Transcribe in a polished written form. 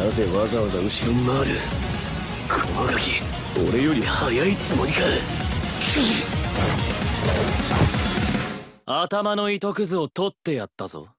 ぜわざわざ後ろに回る。このガキ俺より速いつもりか。 頭の糸くずを取ってやったぞ。